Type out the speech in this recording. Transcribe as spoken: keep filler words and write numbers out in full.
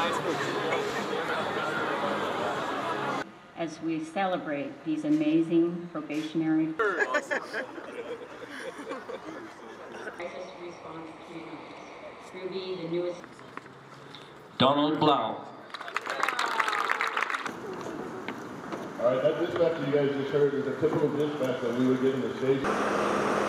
As we celebrate these amazing probationary crisis response team, Ruby, the newest. Donald Blau. All right, that dispatch you guys just heard is a typical dispatch that we would get in the station.